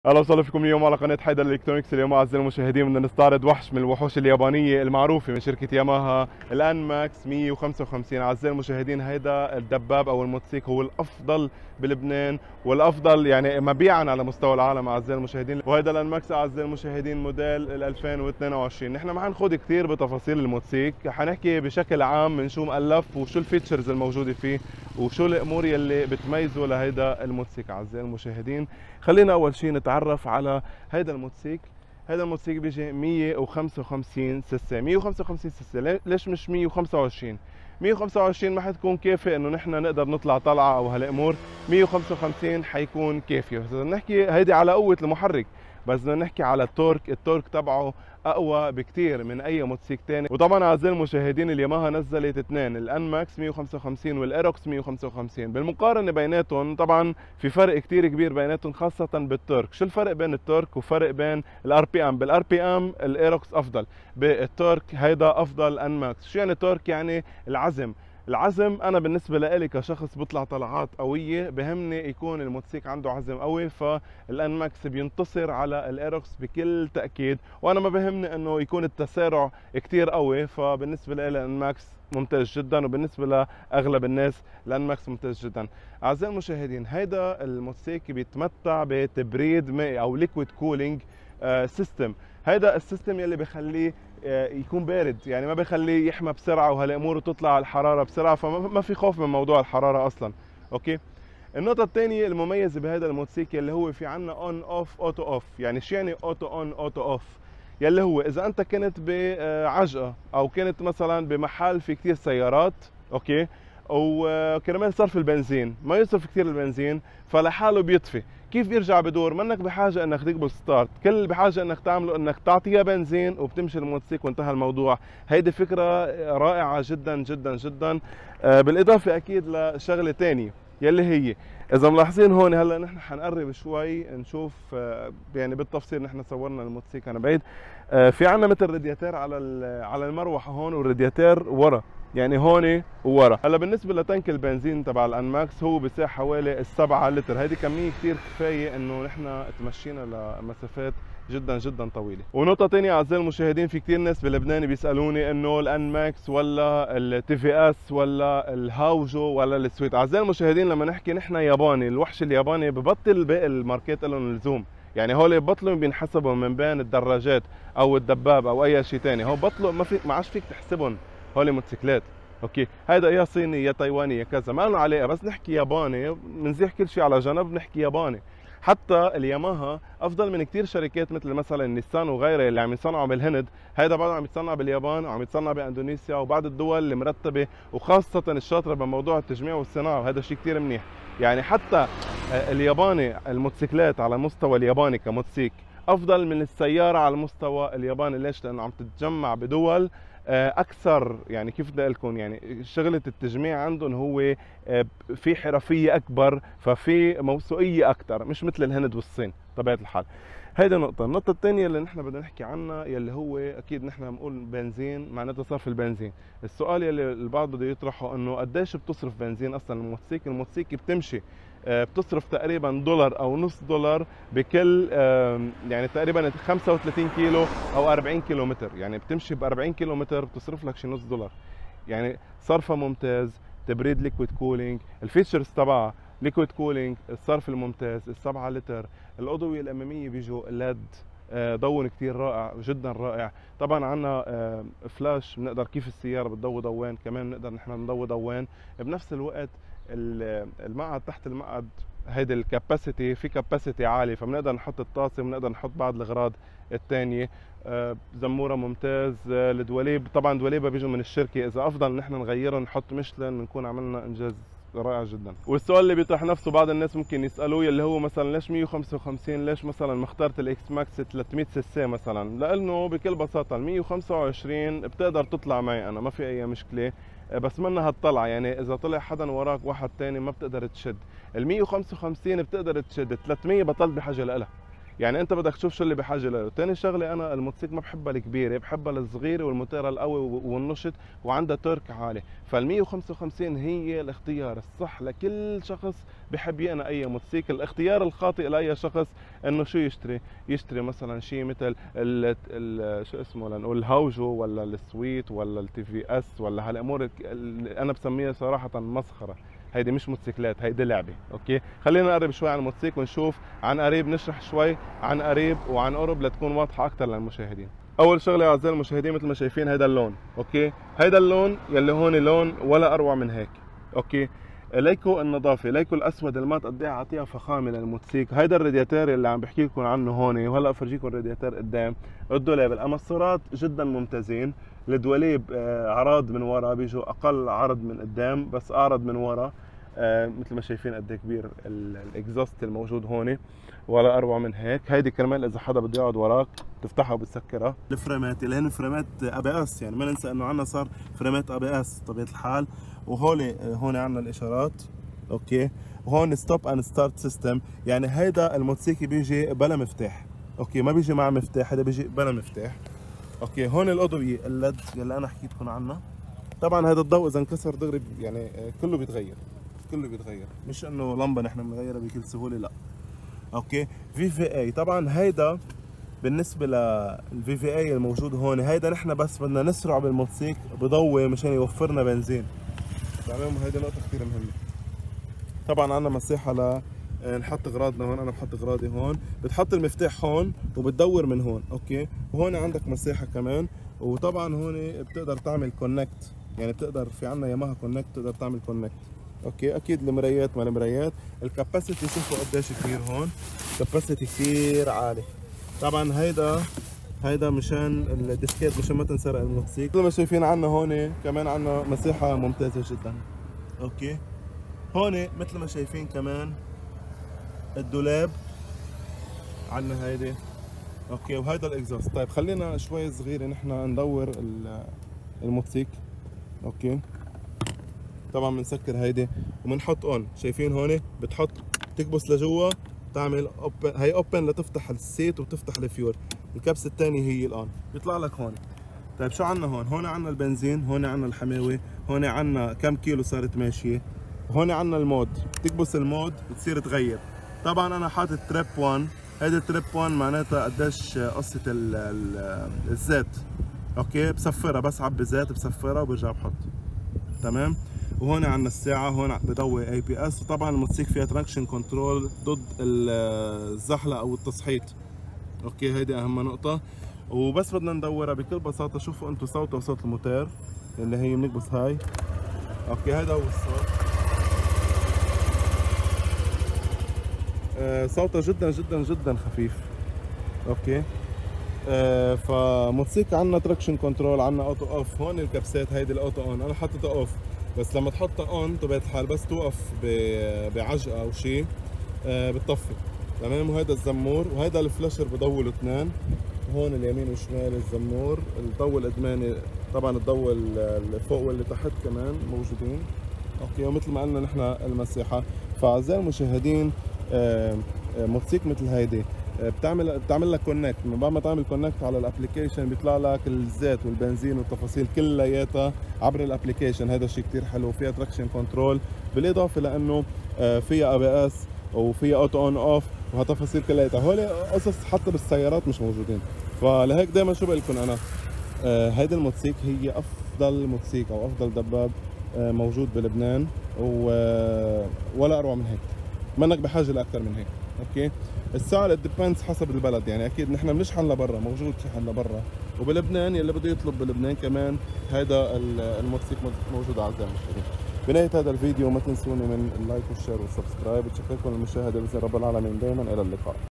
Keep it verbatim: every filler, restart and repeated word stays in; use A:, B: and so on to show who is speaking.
A: اهلا وسهلا فيكم اليوم على قناه حيدر الكترونكس. اليوم اعزائي المشاهدين بدنا نستعرض وحش من الوحوش اليابانيه المعروفه من شركه ياماها، الان ماكس مية وخمسة وخمسين. اعزائي المشاهدين، هيدا الدباب او الموتوسيكل هو الافضل بلبنان والافضل يعني مبيعا على مستوى العالم اعزائي المشاهدين. وهذا الان ماكس اعزائي المشاهدين موديل ال ألفين واثنين وعشرين. نحن ما حنخوض كثير بتفاصيل الموتوسيكل، حنحكي بشكل عام من شو مؤلف وشو الفيتشرز الموجوده فيه وشو الامور يلي بتميزه لهيدا الموتوسيكل اعزائي المشاهدين. خلينا اول شيء نتعرف على هيدا الموتوسيكل. هيدا الموتوسيكل بيجي مية وخمسة وخمسين سيسي. مية وخمسة وخمسين سيسي، ليش مش مية وخمسة وعشرين؟ مية وخمسة وعشرين ما حتكون كافيه انه نحن نقدر نطلع طلعه او هالامور. مية وخمسة وخمسين حيكون كافي. بس بدنا نحكي هيدي على قوه المحرك، بس بدنا نحكي على التورك. التورك تبعه اقوى بكثير من اي موتوسيكل ثاني. وطبعا اعزائي المشاهدين، الياماها نزلت اثنين، الان ماكس مية وخمسة وخمسين والايروكس مية وخمسة وخمسين. بالمقارنه بيناتهم طبعا في فرق كثير كبير بيناتهم، خاصه بالتورك. شو الفرق بين التورك وفرق بين الار بي ام؟ بالار بي ام الايروكس افضل، بالتورك هيدا افضل ان ماكس. شو يعني تورك؟ يعني العزم. العزم انا بالنسبه لي كشخص بطلع طلعات قويه بهمني يكون الموتوسيكل عنده عزم قوي، فالان ماكس بينتصر على الايروكس بكل تاكيد. وانا ما بهمني انه يكون التسارع كثير قوي، فبالنسبه لي الان ماكس ممتاز جدا، وبالنسبه لاغلب الناس الان ماكس ممتاز جدا. اعزائي المشاهدين، هيدا الموتوسيكل بيتمتع بتبريد مائي او ليكويد كولينج سيستم. هيدا السيستم يلي بخليه يكون بارد، يعني ما بخليه يحمى بسرعه وهالامور وتطلع الحراره بسرعه، فما في خوف من موضوع الحراره اصلا. اوكي. النقطة الثانية المميزة بهذا الموتوسيكل اللي هو في عنا اون اوف اوتو اوف. يعني شو يعني اوتو اون اوتو اوف؟ يلي هو اذا انت كنت بعجقة او كنت مثلا بمحل في كثير سيارات، اوكي، وكرمال صرف البنزين ما يصرف كثير البنزين فلحاله بيطفي، كيف بيرجع بدور؟ منك بحاجه انك تقبل ستارت، كل اللي بحاجه انك تعمله انك تعطيها بنزين وبتمشي الموتوسيكل وانتهى الموضوع. هيدي فكره رائعه جدا جدا جدا. بالاضافه اكيد لشغله ثانيه يلي هي اذا ملاحظين هون، هلا نحن حنقرب شوي نشوف يعني بالتفصيل. نحن صورنا الموتوسيكل انا بعيد. في عنا مثل رادياتير على على المروحه هون، والرادياتير ورا، يعني هون وورا. هلا بالنسبه لتنك البنزين تبع الان ماكس هو بيساع حوالي السبعة لتر. هيدي كميه كثير كفايه انه نحن تمشينا لمسافات جدا جدا طويله. ونقطه ثانيه اعزائي المشاهدين، في كثير ناس بلبنان بيسالوني انه الان ماكس ولا التي في اس ولا الهاوجو ولا السويت. اعزائي المشاهدين، لما نحكي نحن ياباني، الوحش الياباني ببطل باقي الماركات لهم لزوم. يعني هول بطلوا بينحسبوا من بين الدراجات او الدباب او اي شيء ثاني. هو بطلوا ما في ما عادش فيك تحسبهم هول موتوسيكلات. اوكي، هيدا يا صيني يا تايواني يا كذا، ما لنا علاقه. بس نحكي ياباني، بنزيح كل شيء على جنب، نحكي ياباني. حتى الياماها افضل من كثير شركات مثل مثلا نيسان وغيرها اللي عم يصنعوا بالهند. هيدا بعده عم يتصنع باليابان وعم يتصنع باندونيسيا وبعض الدول المرتبه وخاصه الشاطره بموضوع التجميع والصناعه، وهذا شيء كثير منيح. يعني حتى الياباني الموتوسيكلات على مستوى الياباني كموتوسيك افضل من السياره على المستوى الياباني. ليش؟ لانه عم تتجمع بدول اكثر، يعني كيف بدي اقول لكم، يعني شغله التجميع عندهم هو في حرفيه اكبر، ففي موثوقيه اكثر، مش مثل الهند والصين طبيعه الحال. هيدا نقطة. النقطة الثانية اللي نحن بدنا نحكي عنها يلي هو أكيد نحن بنقول بنزين، معناتها صرف البنزين. السؤال يلي البعض بده يطرحه إنه قديش بتصرف بنزين أصلا الموتوسيكل؟ الموتوسيكل بتمشي بتصرف تقريبا دولار أو نص دولار بكل يعني تقريبا خمسة وثلاثين كيلو أو أربعين كيلو متر. يعني بتمشي ب أربعين كيلو متر بتصرف لك شي نص دولار. يعني صرفها ممتاز، تبريد ليكويد كولينج، الفيتشرز تبعها ليكويد كولينج، الصرف الممتاز، السبعة لتر، الأضوية الأمامية بيجوا ليد ضوء كثير رائع جدا رائع. طبعا عندنا فلاش بنقدر كيف السيارة بتضوي ضوان، كمان بنقدر نحن نضوي ضوان بنفس الوقت. المقعد تحت المقعد هيدي الكاباسيتي، في كاباسيتي عالي، فبنقدر نحط الطاسه وبنقدر نحط بعض الاغراض الثانيه. زموره ممتاز. الدواليب طبعا دواليبها بيجوا من الشركه، اذا افضل نحن نغيرهم نحط ميشلان بنكون عملنا انجاز رائع جدا. والسؤال اللي بيطرح نفسه بعض الناس ممكن يسالوه اللي هو مثلا ليش مية وخمسة وخمسين؟ ليش مثلا ما اخترت الاكس ماكس ثلاثمية سي سي مثلا؟ لانه بكل بساطه ال مية وخمسة وعشرين بتقدر تطلع معي انا، ما في اي مشكله، بس منها هتطلع. يعني اذا طلع حدا وراك واحد ثاني ما بتقدر تشد. ال مية وخمسة وخمسين بتقدر تشد، ثلاثمية بطلت بحاجه لها. يعني انت بدك تشوف شو اللي بحاجه له. ثاني شغله انا الموتوسيكل ما بحبها الكبيره، بحبها الصغيره والموتور القوي والنشط وعندها تورك عالي. فال مية وخمسة وخمسين هي الاختيار الصح لكل شخص بحب يقنى اي موتوسيكل. الاختيار الخاطئ لاي شخص انه شو يشتري، يشتري مثلا شيء مثل ال ال شو اسمه لنقول الهاوجو ولا السويت ولا التي في اس ولا هالامور اللي انا بسميها صراحه مسخره. هيدي مش موتوسيكلات، هيدي لعبه. اوكي، خلينا نقرب شوي عن الموتوسيكل ونشوف عن قريب، نشرح شوي عن قريب وعن قرب لتكون واضحه اكثر للمشاهدين. اول شغله يا اعزائي المشاهدين مثل ما شايفين هيدا اللون. اوكي، هيدا اللون يلي هون لون ولا اروع من هيك. اوكي، ليكو النظافه، ليكو الاسود المات قد ايه عطيها فخامه للموتوسيكل. هيدا الرادياتير اللي عم بحكي لكم عنه هون، وهلا افرجيكم الرادياتير قدام. الدولاب، الامصرات جدا ممتازين. الدواليب آه عراض من ورا، بيجوا اقل عرض من قدام بس اعرض من ورا. آه مثل ما شايفين قد ايه كبير الاكزوست الموجود هون، ولا اروع من هيك. هيدي كرمال اذا حدا بده يقعد وراك تفتحها وبتسكرها. الفريمات اللي هن فريمات ا بي اس، يعني ما ننسى انه عندنا صار فريمات ا بي اس بطبيعه الحال. وهول هون عندنا الاشارات. اوكي، وهون ستوب اند ستارت سيستم، يعني هيدا الموتوسيكل بيجي بلا مفتاح. اوكي، ما بيجي مع مفتاح، هذا بيجي بلا مفتاح. اوكي، هون الاضويه الليد اللي انا حكيت لكم عنها. طبعا هذا الضوء اذا انكسر دغري يعني كله بيتغير، كله بيتغير، مش انه لمبه نحن بنغيرها بكل سهوله، لا. اوكي، في في اي، طبعا هيدا بالنسبه للفي في اي الموجود هون، هيدا نحن بس بدنا نسرع بالموتوسيكل بضوي مشان يوفرنا بنزين. تمام، هيدي نقطه كثير مهمه. طبعا عندنا مساحه ل نحط اغراضنا هون، انا بحط اغراضي هون، بتحط المفتاح هون وبتدور من هون. اوكي، وهون عندك مساحه كمان. وطبعا هون بتقدر تعمل كونكت، يعني بتقدر في عندنا ياماها كونكت بتقدر تعمل كونكت. اوكي، اكيد المرايات ما المرايات. الكاباسيتي شوفوا قديش كبير هون، كاباسيتي كثير عالي. طبعا هيدا هيدا مشان الديسكات مشان ما تنسرق الموتوسيكل. مثل ما شايفين عندنا هون كمان عندنا مساحه ممتازه جدا. اوكي، هون مثل ما شايفين كمان الدولاب عندنا هيدي. اوكي، وهيدا الاكزوست. طيب خلينا شوي صغيره نحن ندور الموتوسيكل. اوكي، طبعا بنسكر هيدي وبنحط اون. شايفين هون بتحط تكبس لجوا تعمل اوبن، هي اوبن لتفتح السيت وتفتح الفيور. الكبسه الثانيه هي الان بيطلع لك هون. طيب شو عندنا هون؟ هون عندنا البنزين، هون عندنا الحماوه، هون عندنا كم كيلو صارت ماشيه، وهون عندنا المود. تكبس المود بتصير تغير. طبعا انا حاطط تريب واحد. هيدي تريب واحد معناتها قديش قصه الزيت. اوكي، بصفرها بس عبي زيت بصفرها وبرجع بحط. تمام. وهون عندنا الساعه، هون بضوي اي بي اس. وطبعا الموتوسيكل فيها تراكشن كنترول ضد الزحلقه او التصحيط. اوكي، هيدي اهم نقطه. وبس بدنا ندورها بكل بساطه. شوفوا انتم صوتها وصوت الموتور اللي هي بنكبس هاي. اوكي، هذا هو الصوت. آه صوتها جدا جدا جدا خفيف. اوكي، آه فموتوسيكل عندنا تراكشن كنترول، عندنا اوتو اوف. هون الكبسات هيدي الاوتو اون، انا حطيتها اوف بس لما تحطها اون طبيعة الحال بس توقف بعجقه او شيء آه بتطفي. تمام. وهيدا الزمور، وهيدا الفلاشر بضوي اثنين. هون اليمين والشمال الزمور، الضوء الادماني طبعا الضوء اللي فوق واللي تحت كمان موجودين. اوكي، ومثل ما قلنا نحن المساحه. فاعزائي المشاهدين آه موتوسيكل مثل هيدي بتعمل بتعمل لك كونكت. من بعد ما تعمل كونكت على الابلكيشن بيطلع لك الزيت والبنزين والتفاصيل كلياتها عبر الابلكيشن. هذا الشيء كثير حلو. فيها تراكشن كنترول بالاضافه لانه فيها اي بي اس وفيها اوتو اون اوف وهالتفاصيل كلياتها. هول قصص حتى بالسيارات مش موجودين. فلهيك دائما شو بقول لكم انا، هيدي الموتوسيكل هي افضل موتوسيكل او افضل دباب موجود بلبنان، ولا اروع من هيك. منك بحاجه لاكثر من هيك. اوكي، السعر ديبندز حسب البلد، يعني اكيد نحن بنشحن لبرا، موجود شحن لبرا، وبلبنان يلي بده يطلب بلبنان كمان هذا الموتوسيكل موجود. اعزائي المشاهدين، بنهايه هذا الفيديو ما تنسوني من اللايك والشير والسبسكرايب. بتشكركم المشاهده باذن رب العالمين. دائما الى اللقاء.